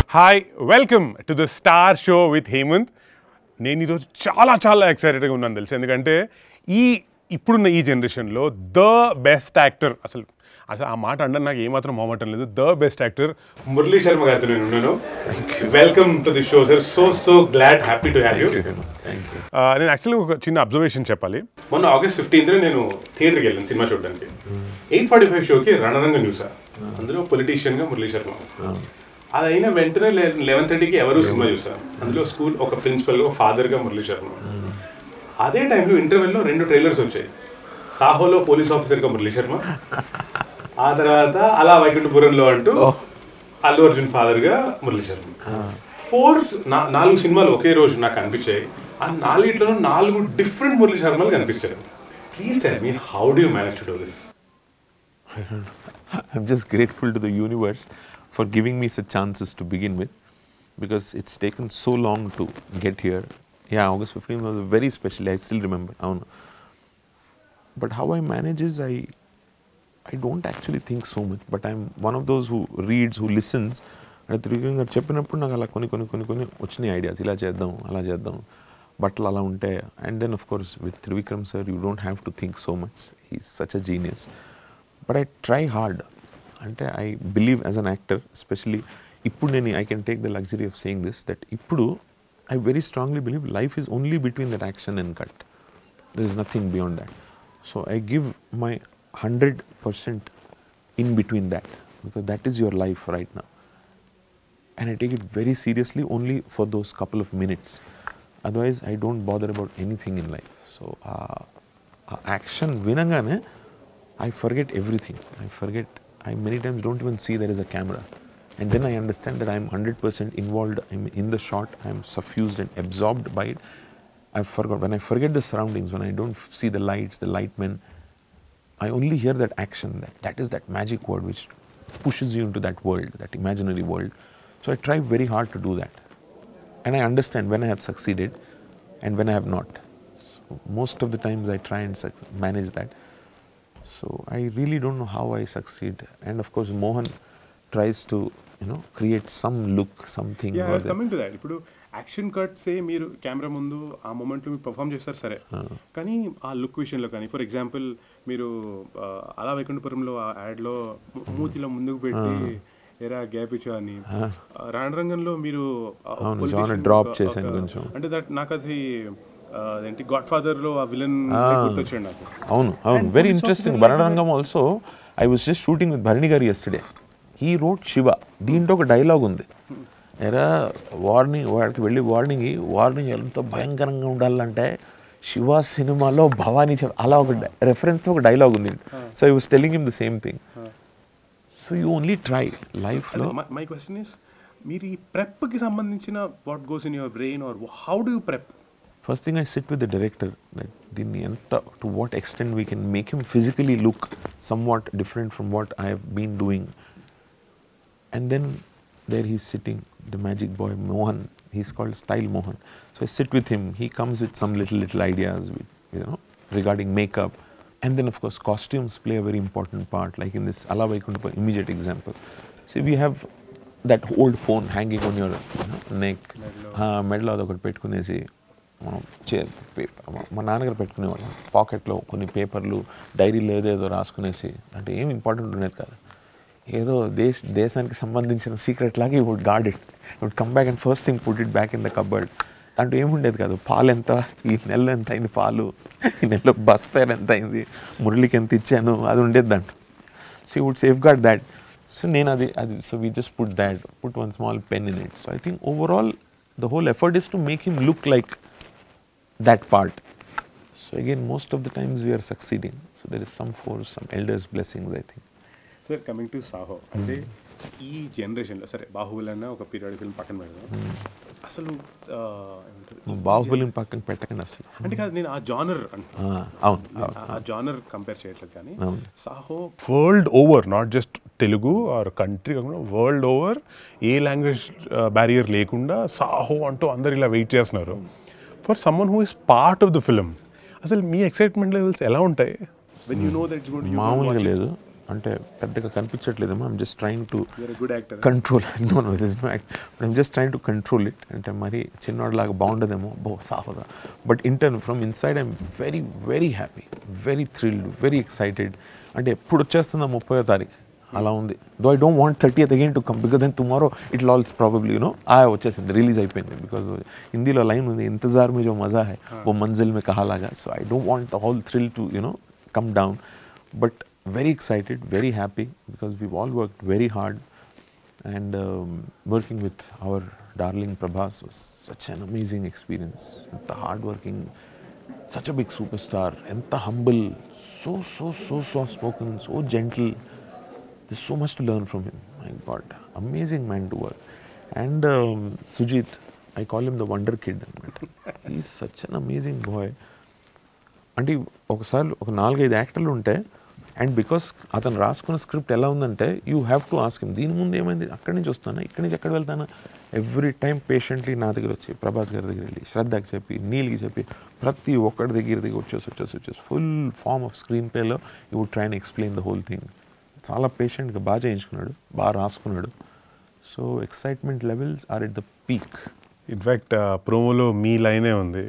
Hi welcome to the star show with Hemanth. నేను ఈరోజు చాలా ఎక్సైటెడ్గా ఉన్నాను తెలుసు, ఎందుకంటే ఇప్పుడున్న ఈ జనరేషన్లో ద బెస్ట్ యాక్టర్, అసలు ఆ మాట అంటే నాకు ఏమాత్రం మొహమాటం లేదు, the best actor Murali Sharma గారితో నేను ఉన్నాను. Welcome to the show sir. So glad, happy to have you. నేను యాక్చువల్లీ ఒక చిన్న అబ్జర్వేషన్ చెప్పాలి. మొన్న August 15th నేను థియేటర్కి వెళ్ళాను సినిమా చూడడానికి. 8:45 షోకి రణరంగం చూసా. అందులో పొలిటీషియన్గా మురళీ శర్మ. అది అయిన వెంటనే 11:30కి ఎవరు సినిమా చూసారు. అందులో స్కూల్ ఒక ప్రిన్సిపల్గా, ఒక ఫాదర్గా మురళీ శర్మ. అదే టైంలో ఇంటర్వెల్లో 2 ట్రైలర్స్ వచ్చాయి. సాహోలో పోలీస్ ఆఫీసర్గా మురళీ శర్మ, ఆ తర్వాత అలా వైకుంఠపురంలో అంటూ అల్లు అర్జున్ ఫాదర్గా మురళీ శర్మ. 4 సినిమాలు ఒకే రోజు నాకు కనిపించాయి. ఆ 4 4 డిఫరెంట్ మురళీ శర్మలు కనిపించారు. Please tell me, how do you manage to do this? I'm just grateful to the universe for giving me such chances to begin with, because it's taken so long to get here. Yeah, August 15th was very special. I still remember. But how I manage is I don't actually think so much, but I'm one of those who reads, who listens. And Trivikram garu cheppinappudu నాకు అలా కొన్ని వచ్చినాయి ideas, ఇలా చేద్దాం అలా చేద్దాం, బట్టలు అలా ఉంటాయి. And then of course with Trivikram sir you don't have to think so much. He's such a genius. But I try hard. అంటే I believe as an actor, especially ఇప్పుడు నేను I can take the luxury of saying this, that ఇప్పుడు I very strongly believe life is only between that action and cut. There is nothing beyond that. So I give my 100% in between that, because that is your life right now. And I take it very seriously only for those couple of minutes. Otherwise I don't bother about anything in life. So action vinangane I forget everything. I many times don't even see there is a camera. And then I understand that I'm 100% involved. I'm in the shot. I'm suffused and absorbed by it. When I forget the surroundings, when I don't see the lights, the lightmen, I only hear that action. That is that magic word which pushes you into that world, that imaginary world. So I try very hard to do that. And I understand when I have succeeded and when I have not. So most of the times I try and manage that. So I really don't know how I succeed. And of course Mohan tries to create some look, something. Yeah, I was coming to that. ఇప్పుడు action కట్సే మీరు camera ముందు ఆ మూమెంట్లో మీరు perform చేస్తారు సరే, కానీ ఆ లుక్ విషయంలో కానీ, ఫర్ ఎగ్జాంపుల్ మీరు అలా వైకుంఠపురంలో ఆ యాడ్లో మూతిలో ముందుకు పెట్టి ఎరా గ్యాప్ ఇచ్చా అని, రణరంగంలో మీరు డ్రాప్ చేశాను కొంచెం. అంటే దట్ నాకు అది ఏంటి గాడ్ ఫాదర్ లో ఆ విలన్ గుర్తొచ్చాడు నాకు. అవును very interesting. Ranarangam also I was just shooting with Bharani గారు yesterday. He wrote Shiva. దీంట్లో ఒక డైలాగ్ ఉంది, ఎరా వార్నింగ్, వాడికి వెళ్ళి వార్నింగ్ ఎంత భయంకరంగా ఉండాలంటే శివ సినిమాలో భవానీ అలా ఒక రెఫరెన్స్తో ఒక డైలాగ్ ఉంది. So I was telling him the same thing. So you only try లైఫ్లో. మై క్వశ్చన్ ఇస్, మీరు ఈ ప్రెప్కి సంబంధించిన what goes in your brain, or how do you prep? First thing I sit with the director, that to what extent we can make him physically look somewhat different from what I have been doing. And then there he's sitting, the magic boy Mohan, he's called Style Mohan. So I sit with him, he comes with some little ideas regarding makeup. And then of course costumes play a very important part, like in this Ala Vaikunthapura immediate example. See, we have that old phone hanging on your neck, మెడలో అదొకటి పెట్టుకునేసి మనం మా నాన్నగారు పెట్టుకునేవాళ్ళం పాకెట్లో కొన్ని పేపర్లు, డైరీలు ఏదేదో రాసుకునేసి, అంటే ఏం ఇంపార్టెంట్ ఉండేది కాదు, ఏదో దేశానికి సంబంధించిన సీక్రెట్ లాగా ఈ would guard it, would come back and first thing put it back in the cupboard. దాంట్లో ఏముండేది కాదు, పాలు ఎంత, ఈ నెలలో ఎంత అయింది పాలు, ఈ నెలలో బస్ ఫేర్ ఎంత అయింది, మురళికి ఎంత ఇచ్చాను, అది ఉండేది దాంట్లో. So you would safeguard that. So నేను అది so we just put one small pen in it. So I think overall the whole effort is to make him look like that part. So again, most of the times we are succeeding. So there is some force, some elders' blessings, I think. Sir, coming to Saho, అంటే ఈ జనరేషన్లో సరే బాహుబలి అన్న ఒక period film పక్కన పెడదాం, అసలు బాహుబలిని పక్కన పెట్టకండి అసలు. అంటే కాదు, నేను ఆ జానర్ ఆ జానర్ కంపేర్ చేయట్లేదు, కానీ Saaho world over, not just Telugu or country కాకుండా world over a language barrier లేకుండా సాహో అంటూ అందరు ఇలా వెయిట్ చేస్తున్నారు for someone who is part of the film. అసలు మీ ఎక్సైట్మెంట్ లెవెల్స్ ఎలా ఉంటాయి? మామూలుగా లేదు. అంటే పెద్దగా కనిపించట్లేదేమో, I'm just trying to good actor. Control. No no this no act, but I'm just trying to control it. అంటే మరి చిన్నవాడిలాగా బాగుండదేమో, సాహోదా. But from inside I'm very very happy, very thrilled, very excited. అంటే ఎప్పుడు వచ్చేస్తుందా 30వ తారీఖు అలా ఉంది. Though I don't want 30th again to come, because then tomorrow it also probably వచ్చేసింది, రిలీజ్ అయిపోయింది. బికాజ్ హిందీలో లైన్ ఉంది, ఇంతజార్ మే జో మజా హై वो मंजिल में कहा लागा. So I don't want the whole thrill to come down, but very excited, very happy, because we've all worked very hard, and working with our darling Prabhas was such an amazing experience. Enta hard working, such a big superstar, enta humble, so soft spoken, so gentle. There's so much to learn from him. My God, amazing man to work. And Sujit, I call him the wonder kid. He's such an amazing boy. అంటే ఒకసారి ఒక 4-5 యాక్టర్లు ఉంటే, and because అతను రాసుకున్న script ఎలా ఉందంటే you have to ask him, దీని ముందు ఏమైంది, అక్కడి నుంచి వస్తానా, ఇక్కడి నుంచి ఎక్కడ వెళ్తానా. ఎవ్రీ టైం పేషెంట్లీ నా దగ్గర వచ్చి, ప్రభాస్ గారి దగ్గర వెళ్ళి, శ్రద్ధకి చెప్పి, నీల్కి చెప్పి, ప్రతి ఒక్కడి దగ్గర వచ్చేసి ఫుల్ ఫార్మ్ ఆఫ్ స్క్రీన్ ప్లేలో you would try and explain the whole thing. చాలా పేషెంట్గా బాగా చేయించుకున్నాడు, బాగా రాసుకున్నాడు. So excitement levels are at the peak. In fact ప్రోమోలో మీ లైనే ఉంది,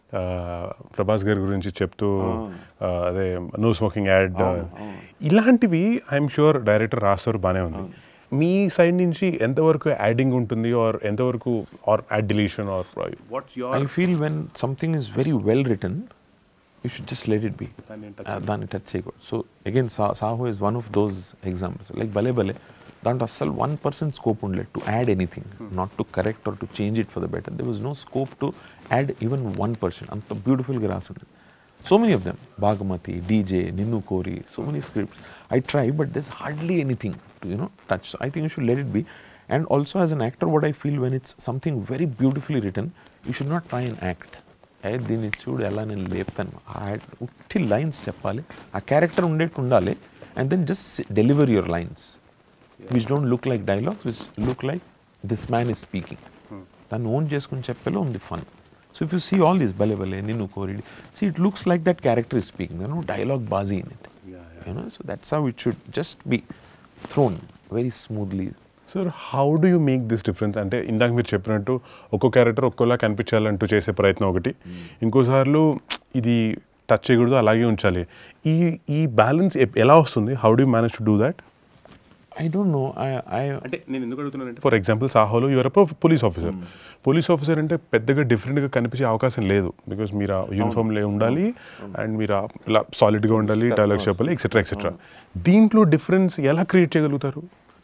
ప్రభాస్ గారి గురించి చెప్తూ, అదే నో స్మోకింగ్ యాడ్. ఇలాంటివి ఐఎమ్ షూర్ డైరెక్టర్ రాస్తారు, బాగానే ఉంది. మీ సైడ్ నుంచి ఎంతవరకు యాడింగ్ ఉంటుంది, ఆర్ ఎంతవరకు or add deletion, or what's your? I feel when something is very well written, you should just let it be. దాన్ని టచ్ చేయకూడదు. So again Saaho is one of those examples. Like Bhale Bhale దాంట్లో అస్సలు 1% scope ఉండలేదు to add anything, not to correct or to change it for the better. There was no scope to add even 1%. అంత బ్యూటిఫుల్గా రాసింది. So many of them, Bhaagamathi, DJ, Ninnu Kori, so many scripts I try, but there is hardly anything to touch. So I think you should let it be. And also as an actor, what I feel when it's something very beautifully written, you should not try and act. దీన్ని చూడు ఎలా నేను లేపుతాను, ఉట్టి lines చెప్పాలి, ఆ character ఉండేట్టు ఉండాలి, and then just deliver your lines which don't look like dialogues, which look like this man is speaking. దాన్ని ఓన్ చేసుకుని చెప్పేలో ఉంది fun. So if you see all these Bhale Bhale, Ninnu కోరిడి, see it looks like that character is speaking, dialogue బాజీ in it. So that's how it should just be thrown very smoothly. Sir, how do you make this difference? అంటే ఇందాక మీరు చెప్పినట్టు ఒక్కో character ఒక్కోలా కనిపించాలంటూ చేసే ప్రయత్నం ఒకటి, ఇంకోసార్లు ఇది టచ్ చేయకూడదు, అలాగే ఉంచాలి. ఈ బ్యాలెన్స్ ఎలా వస్తుంది? How do you manage to do that? I don't know. అంటే నేను ఎందుకు అడుగుతున్నానంటే, ఫర్ ఎగ్జాంపుల్ సాహోలో your police officer. Police officer అంటే పెద్దగా డిఫరెంట్గా కనిపించే అవకాశం లేదు, బికాస్ మీరు ఆ యూనిఫామ్లో ఉండాలి, అండ్ మీరు ఇలా సాలిడ్గా ఉండాలి, డైలాగ్స్ చెప్పాలి, ఎక్సెట్రా ఎక్సెట్రా. దీంట్లో డిఫరెన్స్ ఎలా క్రియేట్ చేయగలుగుతారు?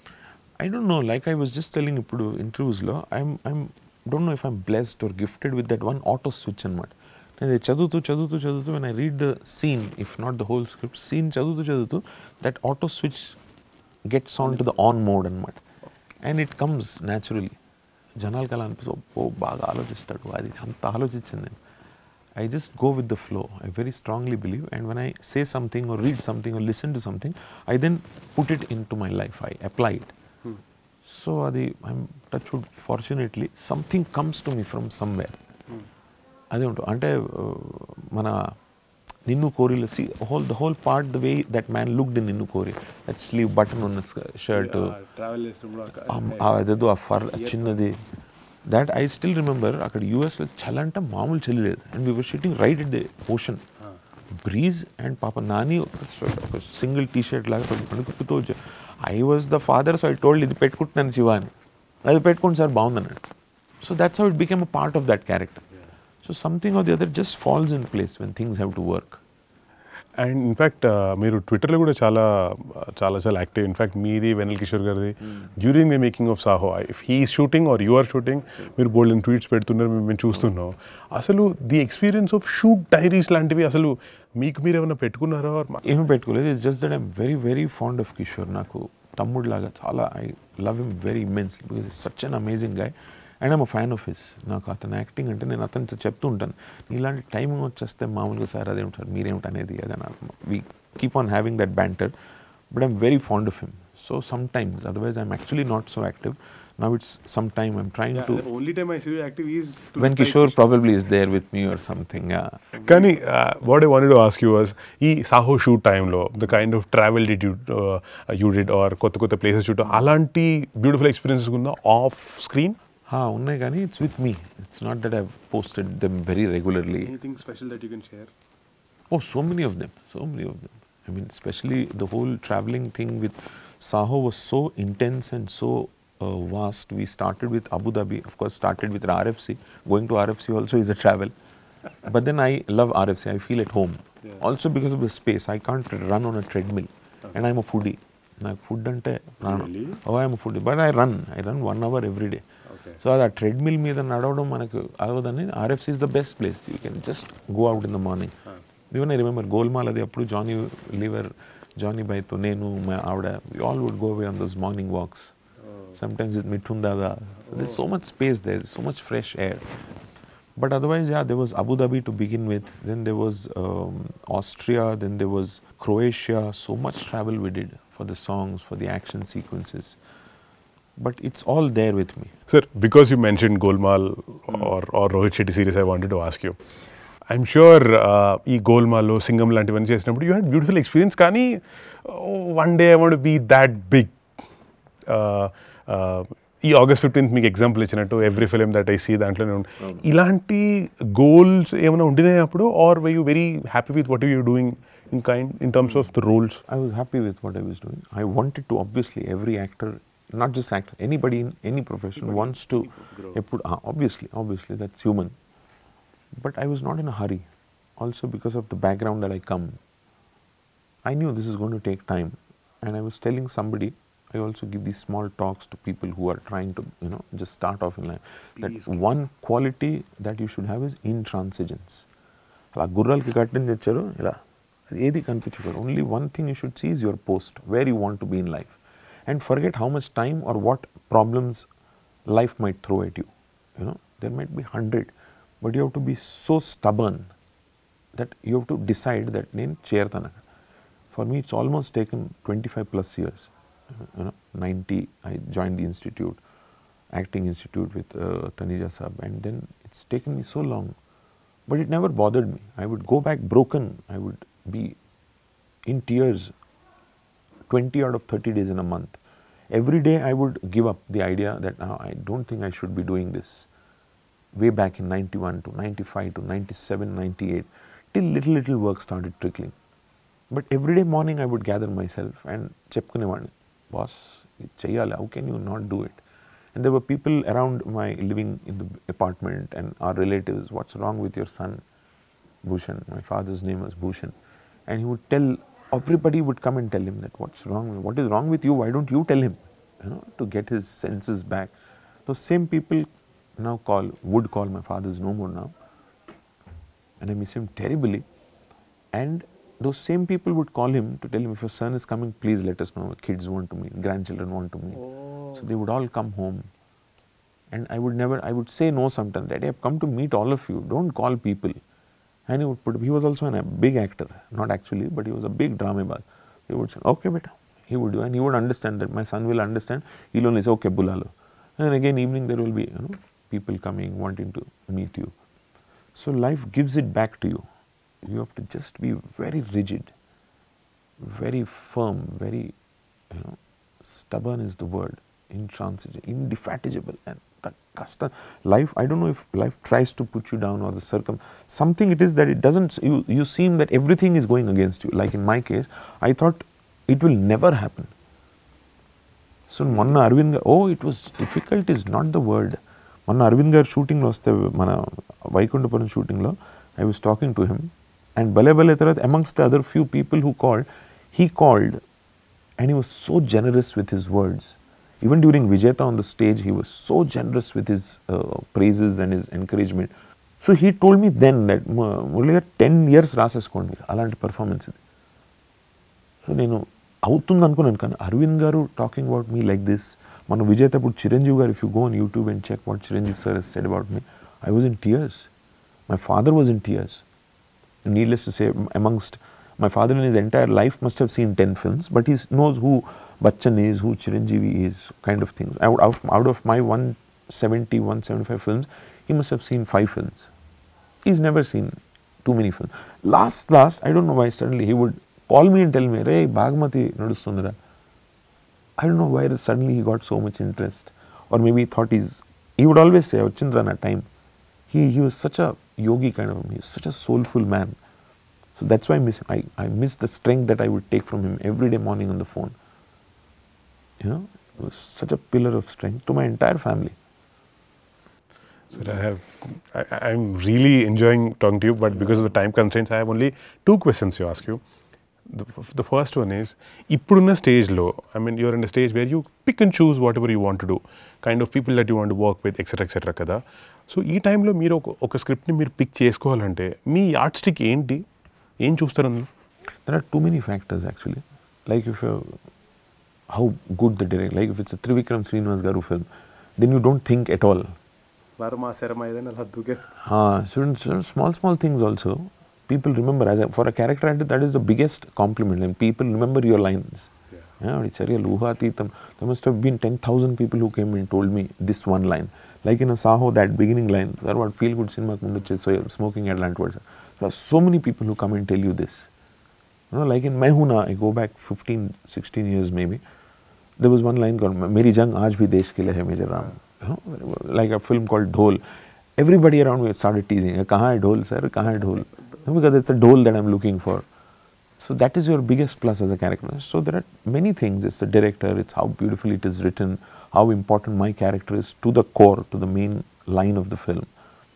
I don't know, like I was just telling ippudu interviews lo, I'm don't know if I'm blessed or gifted with that one auto switch anamata. Nenu chadutu when I read the scene, if not the whole script, scene chadutu that auto switch gets on to the on mode anamata, and it comes naturally. Janal kala anipistadu, oh baga aalojistadu, adi anta aalojichindu. I just go with the flow. I very strongly believe, and when I say something or read something or listen to something, I then put it into my life, I apply it. So I'm touched wood, fortunately something comes to me from somewhere. అదే ఉంటుంది. అంటే మన నిన్ను కోరిలో see the whole part, the way that man looked in నిన్ను కోరి, that sleeve button ఉన్న shirt, అదేదో ఆ ఫర్ చిన్నది, that I still remember. అక్కడ యూఎస్లో చలి అంటే మామూలు చలి లేదు, and we were sitting right at the ocean, breeze, and పాప నాని ఒక సింగిల్ టీ షర్ట్ లాగా పడుకుతూ వచ్చా. I was the father, so I told ఇది పెట్టుకుంటున్నాను శివ అని. అది పెట్టుకోండి సార్ బాగుందన్నాడు. So that's how it became a part of that character. So something or the other just falls in place when things have to work. And in fact మీరు ట్విట్టర్లో కూడా చాలా యాక్టివ్. ఇన్ఫ్యాక్ట్ మీది, వెనల్ కిషోర్ గారిది, during the making of Saaho, if he shooting or you are shooting, మీరు బోల్డెన్ tweets పెడుతున్నారు, మేము చూస్తున్నాం. అసలు the experience of shoot diaries లాంటివి అసలు మీకు మీరు ఏమైనా పెట్టుకున్నారా? ఏమీ పెట్టుకోలేదు. It's just that I'm very very fond of Kishore. నాకు తమ్ముడు లాగా చాలా, I love him very immensely, because it's such an amazing guy, and I'm a fan of his. నాకు అతను యాక్టింగ్ అంటే నేను అతనితో చెప్తూ ఉంటాను, ఇలాంటి టైమింగ్ వచ్చేస్తే మామూలుగా సార్ అదేమిటారు మీరేమిటి అనేది, అదే we keep on having that banter, but I'm very fond of him. So sometimes, otherwise I'm actually not so active. Now it's some time I'm trying to. only time I see you active is When Kishore probably is there with me or something. Yeah. కానీ what I wanted to ask you was ఈ Saaho shoot టైంలో the kind of travel did you did or కొత్త కొత్త places చూడటం అలాంటి beautiful experiences ఉందా off screen? ఉన్నాయి కానీ it's with me. It's not that I've posted them very regularly. Anything special that you can share? Oh, so many of them. So many of them. I mean, especially the whole traveling thing with Saho was so intense and so vast. We started with Abu Dhabi, of course, started with RFC. Going to RFC also is a travel. But then I love RFC. I feel at home. Yeah. Also because of the space. I can't run on a treadmill. And I'm a foodie. Like food ante prana. Really? Oh, I'm a foodie. But I run 1 hour every day. Okay. So that treadmill మీద నడవడం మనకు అవ్వదని RFC is the best place. You can just go out in the morning. Even I remember Golmaal అది అప్పుడు Johnny Lever Johnny బైతో నేను మా ఆవిడ we all would go away on those morning walks. Sometimes with Mithun Dada. So there's so much space there, so much fresh air. But otherwise, yeah, there was Abu Dhabi to begin with. Then there was Austria. Then there was Croatia. So much travel we did for the songs, for the action sequences. But it's all there with me. Sir, because you mentioned Golmaal or Rohit Shetty series, I wanted to ask you. I'm sure ఈ గోల్మాల్లో సింగం లాంటివన్నీ చేసినప్పుడు you had beautiful experience, కానీ one day I want be that big. ఈ August 15th మీకు example ఇచ్చినట్టు every film that I see దాంట్లోనే ఇలాంటి goals ఏమైనా ఉండినాయి అప్పుడు, or were you very happy with what you doing in terms of the roles? I was happy with what I was doing. I wanted to, obviously, every actor, not just actor, anybody in any profession wants to, obviously, that's human. But I was not in a hurry. Also because of the background that I come, I knew this is going to take time. And I was telling somebody, I also give these small talks to people who are trying to, just start off in life. That one quality that you should have is intransigence. అలా గుర్రాలకి కట్టిన తెచ్చారు, ఇలా ఏది కనిపించకూడదు. Only one thing you should see is your post, where you want to be in life. And forget how much time or what problems life might throw at you. There might be 100. But you have to be so stubborn that you have to decide that నేను చేరుతాను. For me, it's almost taken 25 plus years. 90, I joined the institute, acting institute with Taneja Sab, and then it's taken me so long. But it never bothered me. I would go back broken. I would be in tears 20 out of 30 days in a month. Every day I would give up the idea that now I don't think I should be doing this. Way back in 91 to 95 to 97, 98, till little work started trickling. But every day morning I would gather myself and చెప్పుకునేవాడిని, boss, చెయ్యాలి, how can you not do it? And there were people around my living in the apartment and our relatives, what's wrong with your son, Bhushan? My father's name was Bhushan. And he would tell, everybody would come and tell him that what is wrong with you, why don't you tell him, to get his senses back. Those same people now would call, my father's no more now, and I miss him terribly. And those same people would call him to tell him, if your son is coming, please let us know, kids want to meet, grandchildren want to meet. So they would all come home, and I would say no sometimes, Daddy, I've come to meet all of you, don't call people. And he was also a big actor, not actually, but he was a big dramebaz. He would say, okay beta, he would do, and he would understand that my son will understand, he'll only say, okay, bulalo. And again, evening there will be, people coming, wanting to meet you. So life gives it back to you. You have to just be very rigid, very firm, very, stubborn is the word, intransigent, indefatigable. And that custom, life, I don't know if life tries to put you down or something it is that it doesn't, you seem that everything is going against you. Like in my case, I thought it will never happen. So Manna Arvind, it was difficult is not the word. Manna Arvind gar shooting lo vaste mana Vaikundapuram shooting lo, I was talking to him, and bale tarat amongst the other few people who called, he called, and he was so generous with his words. Even during Vijayata on the stage, he was so generous with his praises and his encouragement. So he told me then that Murali 10 years raseskondi alanti performance idi. So nenu అవుతుంది అనుకున్నాను, కానీ అరవింద్ గారు talking about me like this. మన విజేత ఇప్పుడు చిరంజీవి గారు, if you go on YouTube and check what Chiranjeevi sir has said about me, I was in tears. My father was in tears. Needless to say, amongst My father in his entire life must have seen 10 films, but he knows who Bachchan is, who Chiranjeevi is, kind of things. Out of my 170, 175 films, he must have seen 5 films. He's never seen too many films. Last, I don't know why suddenly he would call me and tell me, "Hey, Bhagmati nadustundra." I don't know why suddenly he got so much interest. Or maybe he thought he would always say, "Ochindra na time." He was such a yogi kind of, he was such a soulful man. So that's why I miss him. I miss the strength that I would take from him every day morning on the phone. You know, it was such a pillar of strength to my entire family. Sir, I'm really enjoying talking to you, but because of the time constraints, I have only 2 questions to ask you. The first one is, ippudunna stage lo, I mean, you're in a stage where you pick and choose whatever you want to do, kind of people that you want to work with, etc. కదా. So ఈ టైంలో మీరు ఒక స్క్రిప్ట్ని మీరు pick చేసుకోవాలంటే మీ yard stick ఏంటి, ఏం చూస్తారు అందులో? There are too many factors actually. Like if how good the director, like if it's a Trivikram Srinivas Garu film, then you don't think at all. Small things also. People remember, for a character actor, that is the biggest compliment, and people remember your lines. There must have been 10,000 people who came and told me this one line. Like in a Saho, that beginning line, that what feel good cinema smoking at landwards. There are so many people who come and tell you this. You know, like in Maihuna, I go back 15, 16 years maybe. There was one line called "Meri jang aaj bhi desh ke liye hai Major Ram." You know, like a film called Dhol. Everybody around me started teasing, "Kahan hai Dhol, sir? Kahan hai Dhol?" Because it's a dhol that I'm looking for. So that is your biggest plus as a character. So there are many things. It's the director, it's how beautifully it is written, how important my character is to the core, to the main line of the film.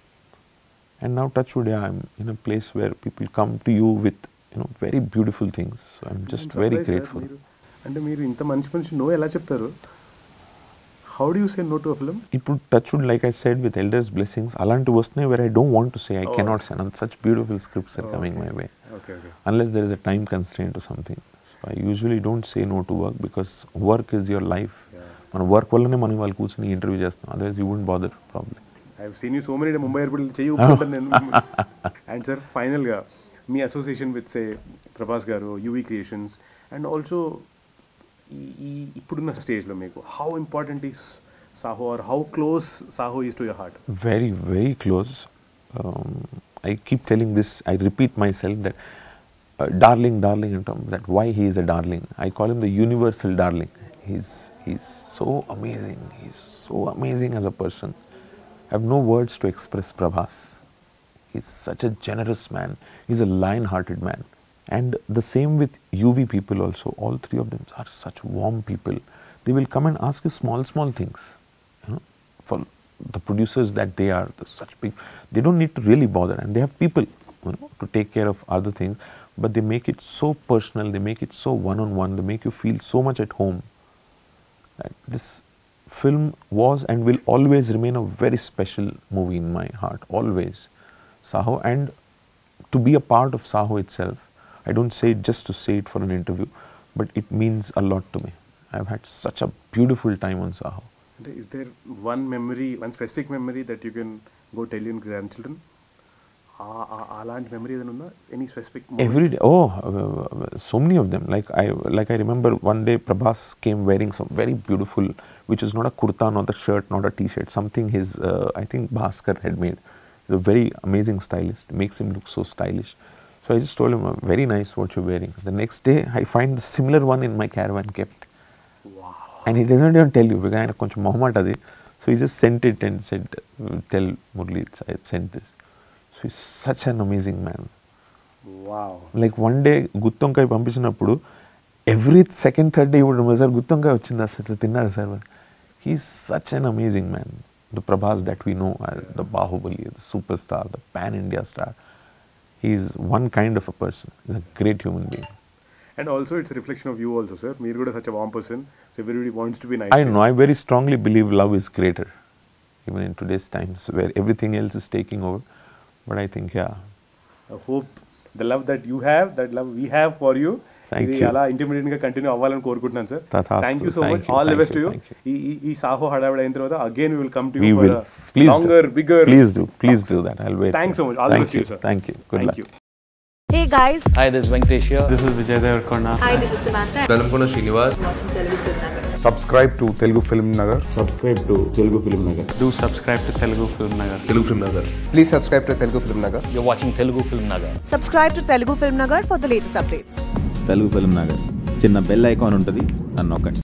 And now touch wood, yeah, I'm in a place where people come to you with, you know, very beautiful things. So I'm just very grateful. అంటే మీరు ఇంత మంచి మనిషి no ఎలా చెప్తారు? How do you say no to a film? People touch wood, like I said, with elders' blessings. Alanti vastune where I don't want to say, I cannot say. And such beautiful scripts are coming my way. Okay. Unless there is a time constraint or something. So I usually don't say no to work because work is your life. మన work వల్లనే మనం వాళ్ళు కూర్చొని interview చేస్తాం. Otherwise you wouldn't bother probably. I have seen you so many Mumbai airport చెయ్యి ఊపుకుంటాను నేను. And sir, finally మీ association with say Prabhas గారు, యూవీ క్రియేషన్స్, అండ్ ఆల్సో ఈ ఇప్పుడున్న స్టేజ్లో మీకు how important is Saaho, or how close Saaho is to your heart? Very, very close. I keep telling this, I repeat myself that darling, and that why he is a darling. I call him the universal darling. He's so amazing. He's so amazing as a person. I have no words to express Prabhas. He's such a generous man. He's a lion-hearted man. And the same with UV people also. All 3 of them are such warm people. They will come and ask you small things. You know, for the producers that they are, such big, they don't need to really bother. And they have people, you know, to take care of other things. But they make it so personal. They make it so one-on-one. They make you feel so much at home. That this film was and will always remain a very special movie in my heart. Always. Saho, and to be a part of Saho itself, I don't say it just to say it for an interview, but it means a lot to me. I've had such a beautiful time on Saho. Is there one memory, one specific memory that you can go tell your grandchildren? Alaanti memory edana unda? Any specific moment? Every day, so many of them. Like I remember one day Prabhas came wearing some very beautiful, which is not a kurta, not a shirt, not a t-shirt, something his, I think Bhaskar had made. He's a very amazing stylist, makes him look so stylish. So I just told him, very nice what you're wearing. The next day, I find the similar one in my caravan kept. Wow. And he doesn't even tell you, because I had koncham mohamad adi. So he just sent it and said, tell Murli, I sent this. So he's such an amazing man. Wow. Like one day, Guttonkai పంపించినప్పుడు, every second, third day he would remember, sir, Guttonkai వచ్చిందా sir, తిన్నారా సార్? He's such an amazing man. The Prabhas that we know, the Bahubali, the superstar, the pan-India star. He's one kind of a person. He's a great human being. And also it's a reflection of you also, sir. Meer kuda such a warm person. So everybody wants to be nice. I know. I very strongly believe love is greater. Even in today's times where everything else is taking over. But I think, yeah. I hope the love that you have, that love we have for you, Thank you. అలా intimate గా continue అవ్వాలని కోరుకుంటున్నాను సార్. Tathastu. Thank you so much. All the best to you. ఈ సాహో హడావిడి అయిన తర్వాత again we will come to We you will. For longer, bigger. Please do that. I'll wait. Thanks so much. All the best to you, sir. Thank you. Good luck. Thank you. Hey guys. Hi, this is Venkatesh here. This is Vijay Devarkonda. Hi, this is Samantha. Dalamkona Srinivas. Watching Telugu Film Nagar. Subscribe to Telugu Film Nagar. Subscribe to Telugu Film Nagar. Do subscribe to Telugu Film Nagar. Telugu Film Nagar. Please subscribe to Telugu Film Nagar. You're watching Telugu Film Nagar. Subscribe to Telugu Film Nagar for the latest updates. Telugu film Nagar చిన్న bell icon ఉంటుంది, నన్ను నొక్కండి.